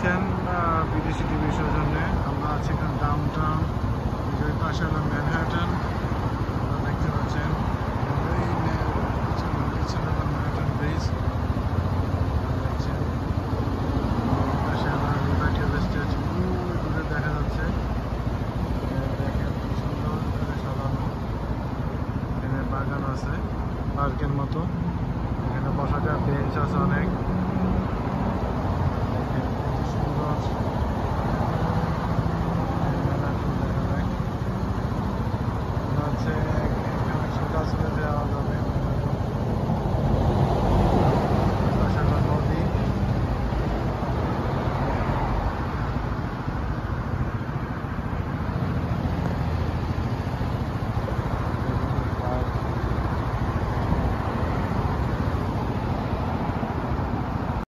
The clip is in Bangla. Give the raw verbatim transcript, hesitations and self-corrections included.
দেখছেন বিদেশি টিভি সৌজন্যে। আমরা আছি এখন ডাউন টাউন, ওই পাশে হলো ম্যানহাটন। আপনারা দেখতে পাচ্ছেন ম্যানহাটন ব্রিজ দেখছেন। পাশে আমার ইউনাইটেড স্টেট দূরে দেখা যাচ্ছে। দেখেন খুব সুন্দর করে সাজানো, এখানে বাগান আছে পার্কের মতো, এখানে বসার বেঞ্চ আছে অনেক। সুন্দর